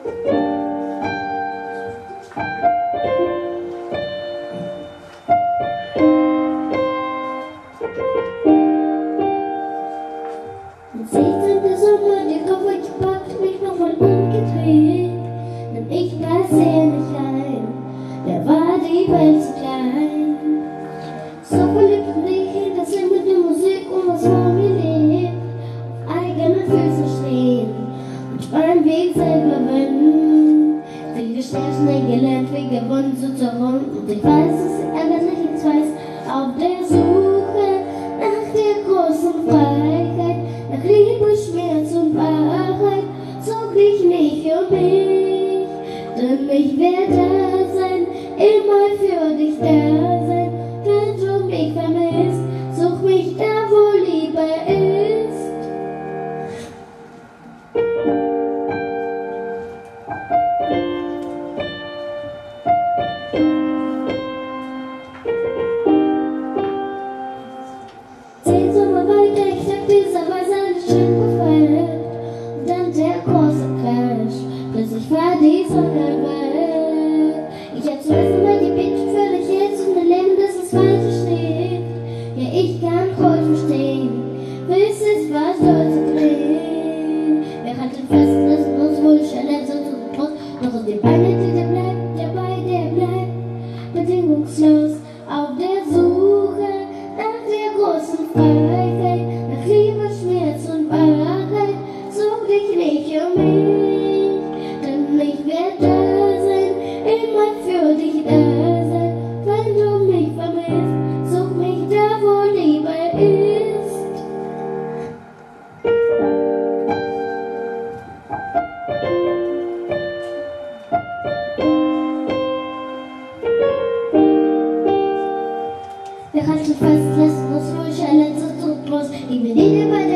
Mit 16. Sommer, die Koffer gepackt, mich nochmal umgedreht. Denn ich passe nicht ein, der war die Welt zu klein. So verliebt in dich, dass ich mit der Musik und was vor mir lebt. Auf eigenen Füßen stehen und meinen Weg selber wenden. Viel gestellt, schnell gelernt, viel gewonnen, so zur Runde. Und ich weiß, es ärgert nicht, ich weiß, auf der Suche nach der großen Freiheit, nach Liebe, Schmerz und Wahrheit, zog ich mich für mich. Denn ich werde da sein, immer für dich da sein. Wenn du mich vermisst, such mich da, wo Liebe ist. Zehn Sommer weiter, ich sag dieser Weise alles schön gefällt. Und dann der große Crash, plötzlich war die Sonne weg. Ich hab zum ersten Mal gebetet für dich jetzt und mein Leben, dass es weiter steht. Ja, ich kann heute verstehen, bis es was dort zu drehen. Wir halten fest, lassen uns wohl schneller so zu Trost. Doch aus dem einen, der bleibt bedingungslos auf der Suche nach der großen Freiheit, nach Liebe, Schmerz und Wahrheit, such dich nicht für mich, denn ich werde da sein, immer für dich da sein. Wenn du mich vermisst, such mich da, wo Liebe ist. Wir halten fest, lassen uns ruhig allein so Trost. Ich bin wieder bei